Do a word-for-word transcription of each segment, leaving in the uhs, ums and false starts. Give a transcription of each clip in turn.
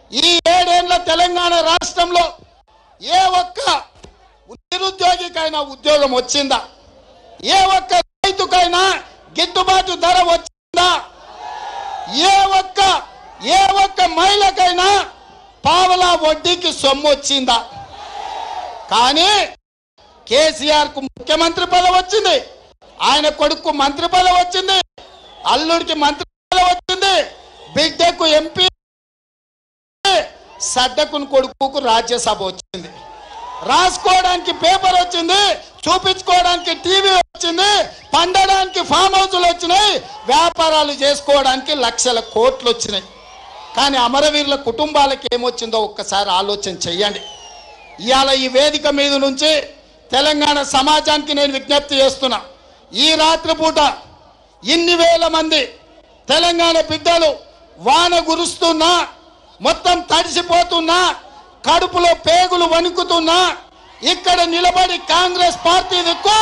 ఈ ఏడేళ్ల తెలంగాణ రాష్ట్రంలో ఏ ఒక్క నిరుద్యోగికైనా ఉద్యోగం వచ్చిందా? ఏ ఒక్క రైతుకైనా గిట్టుబాటు ధర వచ్చిందా? ఏ ఒక్క ఏ ఒక్క మహిళకైనా పావలా వడ్డీకి సొమ్ము వచ్చిందా? కానీ కేసీఆర్ కు ముఖ్యమంత్రి పదవి వచ్చింది, ఆయన కొడుకు మంత్రి పదవి వచ్చింది, అల్లుడికి మంత్రి పదవి వచ్చింది, బిడ్డకు ఎంపీ, సడ్డకుని కొడుకుకు రాజ్యసభ వచ్చింది, రాసుకోవడానికి పేపర్ వచ్చింది, చూపించుకోవడానికి టీవీ వచ్చింది, పండడానికి ఫామ్ హౌస్లు వచ్చినాయి, వ్యాపారాలు చేసుకోవడానికి లక్షల కోట్లు వచ్చినాయి. కానీ అమరవీరుల కుటుంబాలకు ఏమొచ్చిందో ఒక్కసారి ఆలోచన చెయ్యండి. ఇవాళ ఈ వేదిక మీద నుంచి తెలంగాణ సమాజానికి నేను విజ్ఞప్తి చేస్తున్నా, ఈ రాత్రి పూట ఇన్ని వేల మంది తెలంగాణ బిడ్డలు వాన గురుస్తున్నా, మొత్తం తడిసిపోతున్నా, కడుపులో పేగులు వణుకుతున్నా ఇక్కడ నిలబడి కాంగ్రెస్ పార్టీ దిక్కు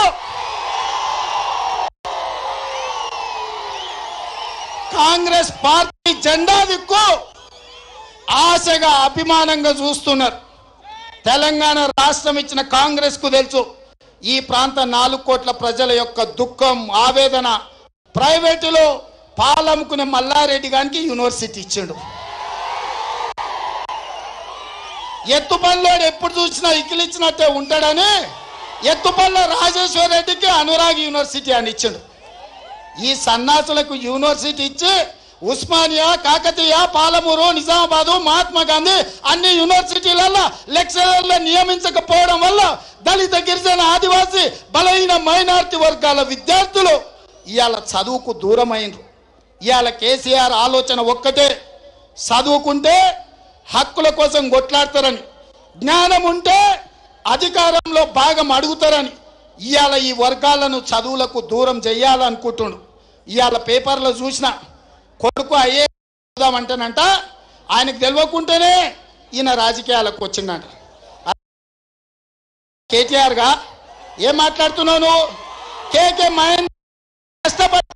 కాంగ్రెస్ పార్టీ జెండా దిక్కు ఆశగా అభిమానంగా చూస్తున్నారు. తెలంగాణ రాష్ట్రం ఇచ్చిన కాంగ్రెస్ కు తెలుసు ఈ ప్రాంత నాలుగు కోట్ల ప్రజల యొక్క దుఃఖం, ఆవేదన. ప్రైవేటులో పాలమ్ముకునే మల్లారెడ్డి గారికి యూనివర్సిటీ ఇచ్చిండు. ఎత్తుపల్లిలోడు ఎప్పుడు చూసినా ఇకిలిచ్చినట్టే ఉంటాడని ఎత్తుపల్లి రాజేశ్వర రెడ్డికి అనురాగ్ యూనివర్సిటీ అని ఇచ్చిండు. ఈ సన్నాసులకు యూనివర్సిటీ ఇచ్చి ఉస్మానియా, కాకతీయ, పాలమూరు, నిజామాబాదు, మహాత్మా గాంధీ అన్ని యూనివర్సిటీలలో లెక్చరర్లు నియమించకపోవడం వల్ల దళిత, గిరిజన, ఆదివాసీ, బలహీన మైనారిటీ వర్గాల విద్యార్థులు ఇవాళ చదువుకు దూరమైనరు. ఇవాళ కేసీఆర్ ఆలోచన ఒక్కటే, చదువుకుంటే హక్కుల కోసం కొట్లాడతారని, జ్ఞానం ఉంటే అధికారంలో భాగం అడుగుతారని ఇవాళ ఈ వర్గాలను చదువులకు దూరం చేయాలనుకుంటుండు. ఇవాళ పేపర్లో చూసిన కొడుకు అయ్యే చదువుదామంటేనంట ఆయనకు తెలియకుంటేనే ఈయన రాజకీయాలకు వచ్చిందంట. కేటీఆర్ గా ఏం మాట్లాడుతున్నావు నువ్వు? కేకే మహేంద్ర కష్టపడి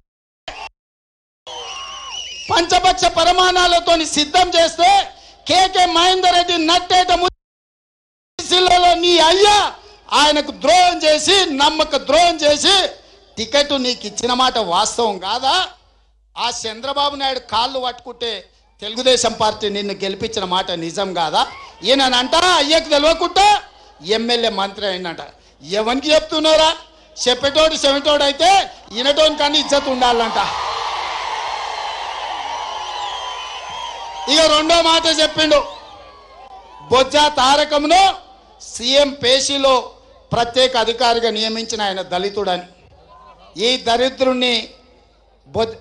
పంచపక్ష ప్రమాణాలతో సిద్ధం చేస్తే కేకే మహేందర్ రెడ్డి నట్టేట ముసిలో నీ అయ్యా ఆయనకు ద్రోహం చేసి, నమ్మక ద్రోహం చేసి టికెట్ నీకు ఇచ్చిన మాట వాస్తవం కాదా? ఆ చంద్రబాబు నాయుడు కాళ్ళు పట్టుకుంటే తెలుగుదేశం పార్టీ నిన్ను గెలిపించిన మాట నిజం కాదా? ఈయనంట అయ్యకు తెలియకుండా ఎమ్మెల్యే మంత్రి అయినంట. ఎవరికి చెప్తున్నారా? చెప్పేటోడు చెవిటోడు అయితే ఈయనటోని కానీ ఇజ్జత్ ఉండాలంట. ఇక రెండో మాట చెప్పిండు, బొజ్జా తారకమును సీఎం పేషీలో ప్రత్యేక అధికారిగా నియమించిన ఆయన దళితుడని. ఈ దరిద్రుణ్ణి బొజ్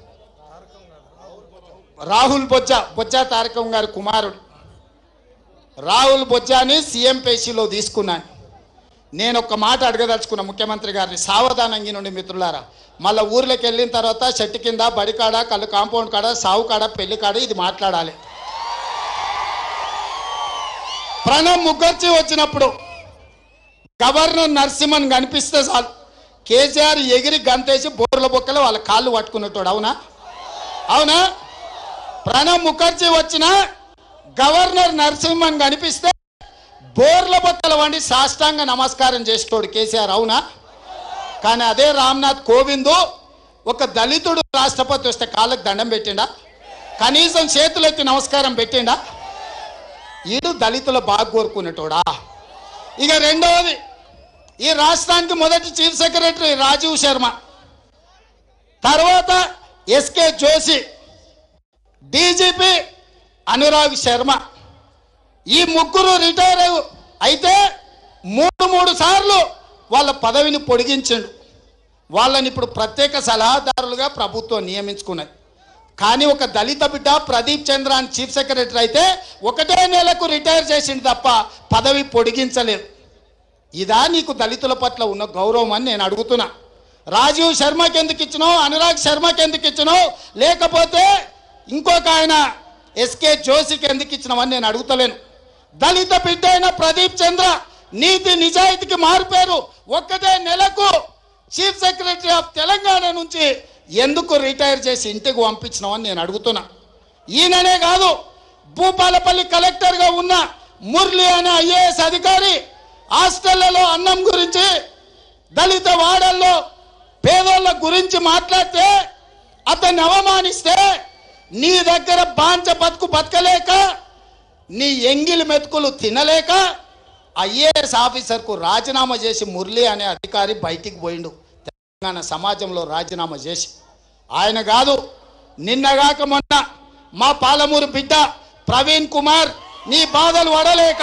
రాహుల్ బొజ్జా బొజ్జా తారకం గారి కుమారుడు రాహుల్ బొజ్జాని సీఎం పేషీలో తీసుకున్నాను. నేను ఒక మాట అడగదలుచుకున్నా ముఖ్యమంత్రి గారిని, సావధానంగా నుండి మిత్రులారా. మళ్ళీ ఊర్లోకి వెళ్ళిన తర్వాత చెట్టు కింద, బడికాడ, కళ్ళు కాంపౌండ్ కాడ, సావు కాడ, పెళ్లి కాడ ఇది మాట్లాడాలి. ప్రణబ్ ముఖర్జీ వచ్చినప్పుడు గవర్నర్ నరసింహన్ కనిపిస్తే చాలు కేసీఆర్ ఎగిరి గంతేసి బోర్ల బొక్కలు వాళ్ళ కాళ్ళు పట్టుకున్నట్టు. అవునా అవునా? ప్రణబ్ ముఖర్జీ వచ్చిన గవర్నర్ నరసింహన్ కనిపిస్తే బోర్ల బొక్కల వండి సాష్టాంగ నమస్కారం చేసేటోడు కేసీఆర్. అవునా? కానీ అదే రామ్నాథ్ కోవింద్ ఒక దళితుడు రాష్ట్రపతి వస్తే కాళ్ళకు దండం పెట్టిండా? కనీసం చేతులెత్తి నమస్కారం పెట్టిండా? ఈడు దళితుల బాగా కోరుకునేటోడా? ఇక రెండవది, ఈ రాష్ట్రానికి మొదటి చీఫ్ సెక్రటరీ రాజీవ్ శర్మ, తర్వాత ఎస్కే జోషి, డీజీపీ అనురాగ్ శర్మ. ఈ ముగ్గురు రిటైర్ అయితే మూడు మూడు సార్లు వాళ్ళ పదవిని పొడిగించిండు. వాళ్ళని ఇప్పుడు ప్రత్యేక సలహాదారులుగా ప్రభుత్వం నియమించుకున్నది. కానీ ఒక దళిత బిడ్డ ప్రదీప్ చంద్ర అని చీఫ్ సెక్రటరీ అయితే ఒకటే నెలకు రిటైర్ చేసిండు తప్ప పదవి పొడిగించలేదు. ఇదా నీకు దళితుల పట్ల ఉన్న గౌరవం అని నేను అడుగుతున్నా. రాజీవ్ శర్మకి ఎందుకు ఇచ్చినావు? అనురాగ్ శర్మకి ఎందుకు ఇచ్చినావు? లేకపోతే ఇంకొక ఆయన ఎస్కే జోషికి ఎందుకు ఇచ్చినావని నేను అడుగుతలేను. దళిత బిడ్డ అయిన ప్రదీప్ చంద్ర నీతి నిజాయితీకి మారిపోయారు. ఒక్కటే నెలకు చీఫ్ సెక్రటరీ ఆఫ్ తెలంగాణ నుంచి ఎందుకు రిటైర్ చేసి ఇంటికి పంపించినావని నేను అడుగుతున్నా. ఈయననే కాదు, భూపాలపల్లి కలెక్టర్గా ఉన్న మురళి అనే ఐఏఎస్ అధికారి హాస్టళ్లలో అన్నం గురించి, దళిత వాడల్లో పేదోళ్ళ గురించి మాట్లాడితే అతన్ని అవమానిస్తే నీ దగ్గర బాంచ బతుకు బతకలేక, నీ ఎంగిలి మెతుకులు తినలేక ఐఏఎస్ ఆఫీసర్కు రాజీనామా చేసి మురళి అనే అధికారి బయటికి పోయిండు. తెలంగాణ సమాజంలో రాజీనామా చేసి ఆయన కాదు, నిన్నగాక మొన్న మా పాలమూరు బిడ్డ ప్రవీణ్ కుమార్ నీ బాధలు పడలేక,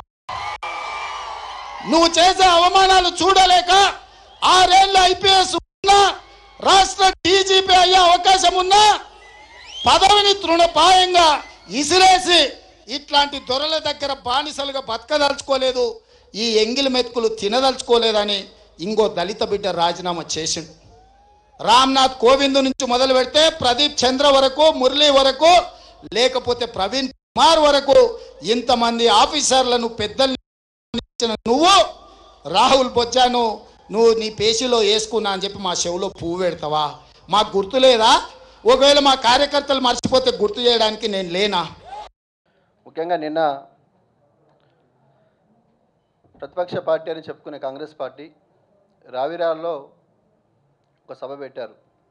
నువ్వు చేసే అవమానాలు చూడలేక ఆరేళ్ళ ఐపీఎస్ ఉన్నా, రాష్ట్ర డీజీపీ అయ్యే అవకాశం ఉన్నా పదవిని తృణపాయంగా ఇసిరేసి ఇట్లాంటి దొరల దగ్గర బానిసలుగా బతకదలుచుకోలేదు, ఈ ఎంగిలి మెతుకులు తినదలుచుకోలేదని ఇంకో దళిత బిడ్డ రాజీనామా చేసిండు. రామ్నాథ్ కోవింద్ నుంచి మొదలు పెడితే ప్రదీప్ చంద్ర వరకు, మురళి వరకు, లేకపోతే ప్రవీణ్ కుమార్ వరకు ఇంతమంది ఆఫీసర్లను పెద్దలు నువ్వు రాహుల్ బొజ్జాను నువ్వు నీ పేషీలో వేసుకున్నా అని చెప్పి మా చెవులో పువ్వు పెడతావా? మాకు గుర్తు లేదా? ఒకవేళ మా కార్యకర్తలు మర్చిపోతే గుర్తు చేయడానికి నేను లేనా? ముఖ్యంగా నిన్న ప్రతిపక్ష పార్టీ అని చెప్పుకునే కాంగ్రెస్ పార్టీ రావిరాల్లో ఒక సభ పెట్టారు.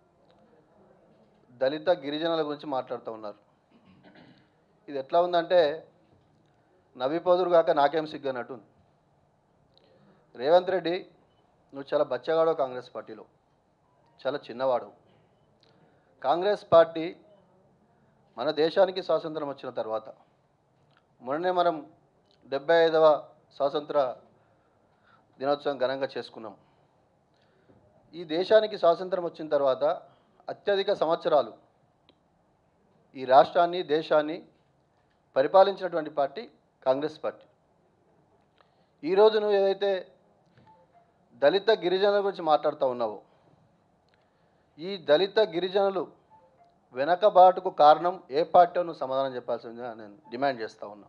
దళిత గిరిజనుల గురించి మాట్లాడుతూ ఉన్నారు. ఇది ఎట్లా ఉందంటే నవ్విపోదురు కాక నాకేం సిగ్గు అన్నట్టు ఉంది. రేవంత్ రెడ్డి, నువ్వు చాలా బచ్చగాడు కాంగ్రెస్ పార్టీలో, చాలా చిన్నవాడు. కాంగ్రెస్ పార్టీ మన దేశానికి స్వాతంత్రం వచ్చిన తర్వాత మొన్ననే మనం డెబ్బై ఐదవ స్వాతంత్ర దినోత్సవం ఘనంగా చేసుకున్నాం. ఈ దేశానికి స్వాతంత్రం వచ్చిన తర్వాత అత్యధిక సంవత్సరాలు ఈ రాష్ట్రాన్ని, దేశాన్ని పరిపాలించినటువంటి పార్టీ కాంగ్రెస్ పార్టీ. ఈరోజు నువ్వు ఏదైతే దళిత గిరిజనుల గురించి మాట్లాడుతూ ఉన్నావో, ఈ దళిత గిరిజనులు వెనకబాటుకు కారణం ఏ పార్టీ నువ్వు సమాధానం చెప్పాల్సిందిగా నేను డిమాండ్ చేస్తూ ఉన్నా.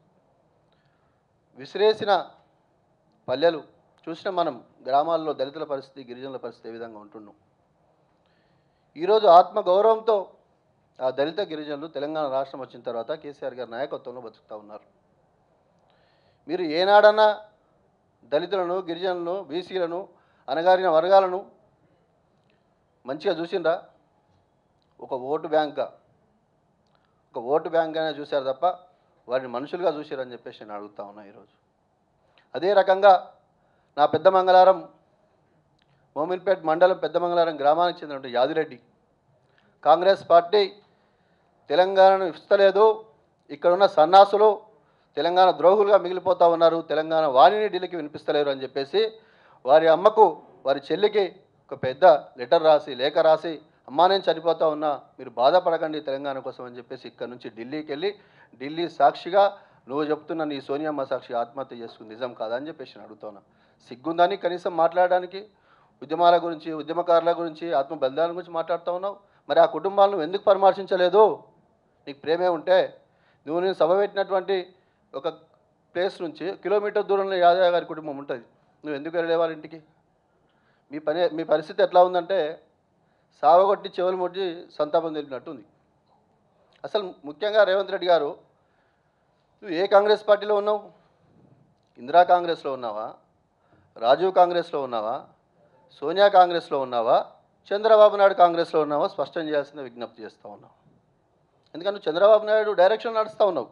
విసిరేసిన పల్లెలు చూసిన మనం గ్రామాల్లో దళితుల పరిస్థితి, గిరిజనుల పరిస్థితి ఏ విధంగా ఉంటున్నాం. ఈరోజు ఆత్మగౌరవంతో ఆ దళిత గిరిజనులు తెలంగాణ రాష్ట్రం వచ్చిన తర్వాత కేసీఆర్ గారి నాయకత్వంలో బతుకుతూ ఉన్నారు. మీరు ఏనాడన్నా దళితులను, గిరిజనులను, బీసీలను, అణగారిన వర్గాలను మంచిగా చూసిండ్రా? ఒక ఓటు బ్యాంక్గా ఒక ఓటు బ్యాంక్గానే చూశారు తప్ప వారిని మనుషులుగా చూశారని చెప్పేసి నేను అడుగుతా ఉన్నా ఈరోజు. అదే రకంగా నా పెద్ద మంగళారం మోమిన్పేట్ మండలం పెద్ద మంగళారం గ్రామానికి చెందినటువంటి యాదిరెడ్డి, కాంగ్రెస్ పార్టీ తెలంగాణను ఇస్తలేదు, ఇక్కడున్న సన్నాసులు తెలంగాణ ద్రోహులుగా మిగిలిపోతూ ఉన్నారు, తెలంగాణ వాణిని ఢిల్లీకి వినిపిస్తలేరు అని చెప్పేసి వారి అమ్మకు, వారి చెల్లికి ఒక పెద్ద లెటర్ రాసి, లేఖ రాసి, అమ్మా నేను చనిపోతా ఉన్నా, మీరు బాధపడకండి తెలంగాణ కోసం అని చెప్పేసి ఇక్కడ నుంచి ఢిల్లీకి వెళ్ళి ఢిల్లీ సాక్షిగా నువ్వు చెప్తున్న నీ సోనియమ్మ సాక్షి ఆత్మహత్య చేసుకుంది నిజం కాదా అని చెప్పేసి నేను అడుగుతున్నా. సిగ్గుందని కనీసం మాట్లాడడానికి? ఉద్యమాల గురించి, ఉద్యమకారుల గురించి, ఆత్మ బలిదానాల గురించి మాట్లాడుతూ ఉన్నావు. మరి ఆ కుటుంబాలను ఎందుకు పరామర్శించలేదు? నీకు ప్రేమే ఉంటే నువ్వు నేను సభ పెట్టినటువంటి ఒక ప్లేస్ నుంచి కిలోమీటర్ దూరంలో యాదవ్ గారి కుటుంబం ఉంటుంది, నువ్వు ఎందుకు వెళ్ళే వాళ్ళ ఇంటికి? మీ పని మీ పరిస్థితి ఎట్లా ఉందంటే సావగొట్టి చెవులు ముట్టి సంతాపం తెలిపినట్టుంది. అసలు ముఖ్యంగా రేవంత్ రెడ్డి గారు, నువ్వు ఏ కాంగ్రెస్ పార్టీలో ఉన్నావు? ఇందిరా కాంగ్రెస్లో ఉన్నావా? రాజీవ్ కాంగ్రెస్లో ఉన్నావా? సోనియా కాంగ్రెస్లో ఉన్నావా? చంద్రబాబు నాయుడు కాంగ్రెస్లో ఉన్నావా? స్పష్టం చేయాల్సిన విజ్ఞప్తి చేస్తూ ఉన్నావు. ఎందుకంటే నువ్వు చంద్రబాబు నాయుడు డైరెక్షన్ నడుస్తూ ఉన్నావు.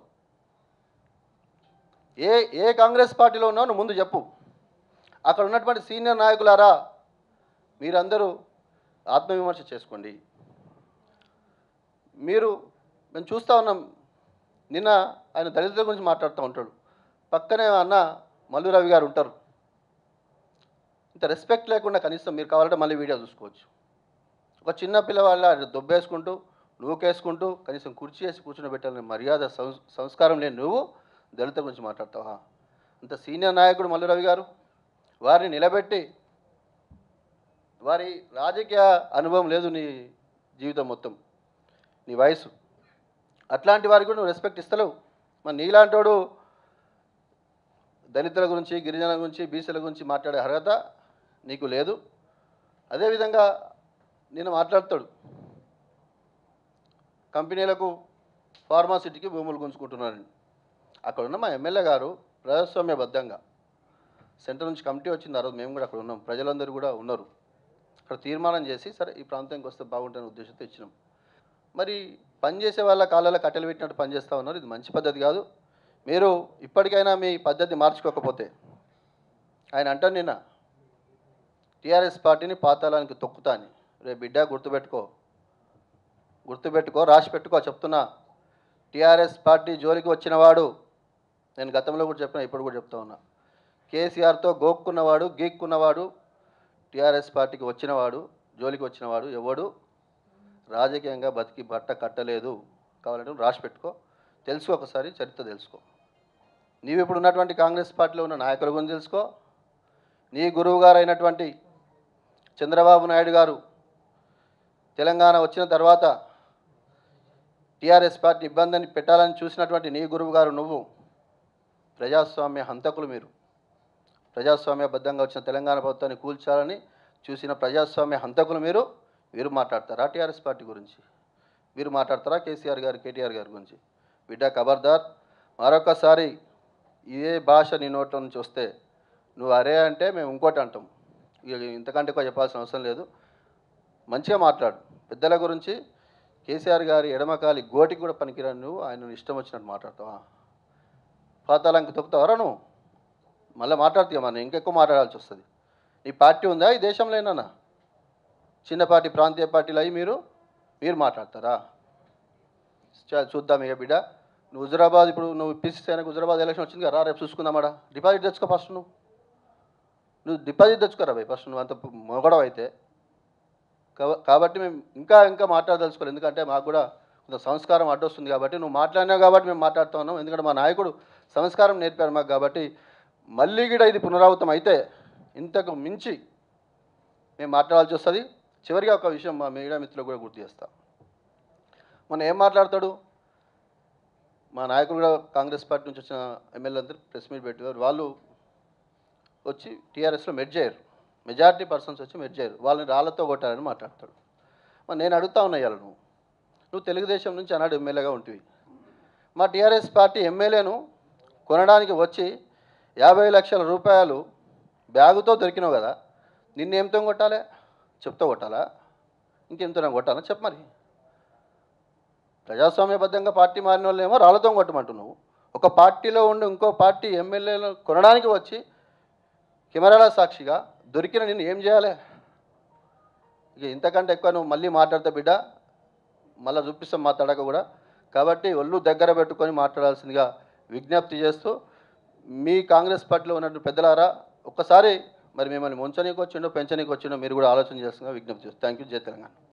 ఏ ఏ కాంగ్రెస్ పార్టీలో ఉన్నావు నువ్వు ముందు చెప్పు. అక్కడ ఉన్నటువంటి సీనియర్ నాయకులారా, మీరందరూ ఆత్మవిమర్శ చేసుకోండి. మీరు మేము చూస్తూ ఉన్నాం, నిన్న ఆయన దళితుల గురించి మాట్లాడుతూ ఉంటాడు, పక్కనే అన్న మల్లు రవి గారు ఉంటారు. ఇంత రెస్పెక్ట్ లేకుండా కనీసం మీరు కావాలంటే మళ్ళీ వీడియో చూసుకోవచ్చు. ఒక చిన్న పిల్లవాళ్ళ దొబ్బేసుకుంటూ, నూకేసుకుంటూ, కనీసం కుర్చీ వేసి కూర్చుని పెట్టాలని మర్యాద సంస్కారం లేని నువ్వు దళితుల గురించి మాట్లాడతావా? అంత సీనియర్ నాయకుడు మల్లు రవి గారు, వారిని నిలబెట్టి, వారి రాజకీయ అనుభవం లేదు నీ జీవితం మొత్తం, నీ వయసు, అట్లాంటి వారికి కూడా నువ్వు రెస్పెక్ట్ ఇస్తలేవు. మరి నీలాంటి వాడు దళితుల గురించి, గిరిజనుల గురించి, బీసీల గురించి మాట్లాడే అర్హత నీకు లేదు. అదేవిధంగా నేను మాట్లాడతాడు, కంపెనీలకు ఫార్మాసిటీకి భూములు గుంజుకుంటున్నారని. అక్కడ ఉన్న మా ఎమ్మెల్యే గారు ప్రజాస్వామ్యబద్ధంగా సెంటర్ నుంచి కమిటీ వచ్చింది, ఆ రోజు మేము కూడా అక్కడ ఉన్నాం, ప్రజలందరూ కూడా ఉన్నారు. అక్కడ తీర్మానం చేసి సరే ఈ ప్రాంతానికి వస్తే బాగుంటుందనే ఉద్దేశంతో ఇచ్చినాం. మరి పనిచేసే వాళ్ళ కాళ్ళలో కట్టెలు పెట్టినట్టు పనిచేస్తూ ఉన్నారు. ఇది మంచి పద్ధతి కాదు. మీరు ఇప్పటికైనా మీ పద్ధతి మార్చుకోకపోతే, ఆయన అంటాను నిన్న టీఆర్ఎస్ పార్టీని పాతాళానికి తొక్కుతా అని. రే బిడ్డ గుర్తుపెట్టుకో, గుర్తుపెట్టుకో, రాసి పెట్టుకో చెప్తున్నా. టీఆర్ఎస్ పార్టీ జోలికి వచ్చినవాడు, నేను గతంలో కూడా చెప్పిన, ఇప్పుడు కూడా చెప్తా ఉన్నా, కేసీఆర్తో గోక్కున్నవాడు, గీక్కున్నవాడు, టీఆర్ఎస్ పార్టీకి వచ్చినవాడు, జోలికి వచ్చినవాడు ఎవడు రాజకీయంగా బతికి బట్ట కట్టలేదు. కావాలంటే రాసి పెట్టుకో, తెలుసుకో, ఒకసారి చరిత్ర తెలుసుకో. నీవు ఇప్పుడు ఉన్నటువంటి కాంగ్రెస్ పార్టీలో ఉన్న నాయకుల గురించి తెలుసుకో. నీ గురువు గారు అయినటువంటి చంద్రబాబు నాయుడు గారు తెలంగాణ వచ్చిన తర్వాత టీఆర్ఎస్ పార్టీ ఇబ్బందిని పెట్టాలని చూసినటువంటి నీ గురువు గారు నువ్వు. ప్రజాస్వామ్య హంతకులు మీరు. ప్రజాస్వామ్యబద్ధంగా వచ్చిన తెలంగాణ ప్రభుత్వాన్ని కూల్చాలని చూసిన ప్రజాస్వామ్య హంతకులు మీరు. మీరు మాట్లాడతారా టీఆర్ఎస్ పార్టీ గురించి? మీరు మాట్లాడతారా కేసీఆర్ గారు, కేటీఆర్ గారి గురించి? బిడ్డ ఖబర్దార్, మరొకసారి ఇదే భాష నీ నోట్ల నుంచి వస్తే నువ్వు అరే అంటే మేము ఇంకోటి అంటాం. ఇక ఇంతకంటే ఎక్కువ చెప్పాల్సిన అవసరం లేదు. మంచిగా మాట్లాడు. పెద్దల గురించి కేసీఆర్ గారి ఎడమకాలి గోటికి కూడా పనికిరాని నువ్వు ఆయన ఇష్టం వచ్చినట్టు మాట్లాడతావా? పాతాళంకి తొక్కుతావరా నువ్వు? మళ్ళీ మాట్లాడుతావు, మనం ఇంకెక్కువ మాట్లాడాల్సి వస్తుంది. నీ పార్టీ ఉందా ఈ దేశంలో? ఏమన్నా చిన్న పార్టీ, ప్రాంతీయ పార్టీలు అయ్యి మీరు మీరు మాట్లాడతారా? చూద్దాం ఇక బిడ్డ. నువ్వు హుజురాబాద్, ఇప్పుడు నువ్వు పిసిసి అయినా హుజురాబాద్ ఎలక్షన్ వచ్చింది కదా, రేపు చూసుకుందామాడా. డిపాజిట్ తెచ్చుకో ఫస్ట్. నువ్వు నువ్వు డిపాజిట్ తెచ్చుకోరా భయ్ ఫస్ట్. నువ్వు అంత మొగడవ అయితే. కాబట్టి మేము ఇంకా ఇంకా మాట్లాడదలుచుకోవాలి. ఎందుకంటే మాకు కూడా కొంత సంస్కారం అడ్డొస్తుంది కాబట్టి. నువ్వు మాట్లాడినావు కాబట్టి మేము మాట్లాడుతూ ఉన్నాం. ఎందుకంటే మా నాయకుడు సంస్కారం నేర్పారు మాకు. కాబట్టి మళ్ళీ కూడా ఇది పునరావృతం అయితే ఇంతకు మించి మేము మాట్లాడాల్సి వస్తుంది. చివరిగా ఒక విషయం మా మీడియా మిత్రులు కూడా గుర్తు చేస్తా. మొన్న ఏం మాట్లాడతాడు మా నాయకులు కూడా, కాంగ్రెస్ పార్టీ నుంచి వచ్చిన ఎమ్మెల్యే అందరూ ప్రెస్ మీట్ పెట్టారు. వాళ్ళు వచ్చి టీఆర్ఎస్లో మెర్జ్ అయ్యారు, మెజారిటీ పర్సన్స్ వచ్చి మెర్జ్ అయ్యారు, వాళ్ళని రాళ్లతో కొట్టారని మాట్లాడతాడు. మరి నేను అడుగుతా ఉన్నా, ఇవాళ నువ్వు నువ్వు తెలుగుదేశం నుంచి అన్నాడు ఎమ్మెల్యేగా ఉంటివి. మా టీఆర్ఎస్ పార్టీ ఎమ్మెల్యేను కొనడానికి వచ్చి యాభై లక్షల రూపాయలు బ్యాగుతో దొరికినావు కదా, నిన్నేంతో కొట్టాలి? చెప్తా కొట్టాలా? ఇంకేంతో కొట్టాలా? చెప్పు మరి. ప్రజాస్వామ్యబద్ధంగా పార్టీ మారిన వాళ్ళు ఏమో రాళ్లతో కొట్టమంటున్నావు. ఒక పార్టీలో ఉండి ఇంకో పార్టీ ఎమ్మెల్యేలను కొనడానికి వచ్చి కెమెరాల సాక్షిగా దొరికిన నేను ఏం చేయాలి? ఇక ఇంతకంటే ఎక్కువ నువ్వు మళ్ళీ మాట్లాడతా బిడ్డ, మళ్ళీ చూపిస్తాం మాట్లాడక కూడా. కాబట్టి ఒళ్ళు దగ్గర పెట్టుకొని మాట్లాడాల్సిందిగా విజ్ఞప్తి చేస్తూ, మీ కాంగ్రెస్ పార్టీలో ఉన్నటువంటి పెద్దలారా ఒక్కసారి మరి మిమ్మల్ని ముంచనీకి వచ్చిండో పెంచనీకి వచ్చిండో మీరు కూడా ఆలోచన చేస్తుందిగా విజ్ఞప్తి చేస్తాను. Thank you. జై తెలంగాణ.